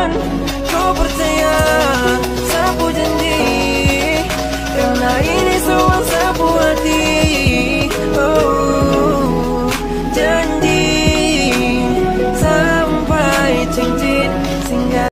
akan kau percaya, sapu janji, karena ini semua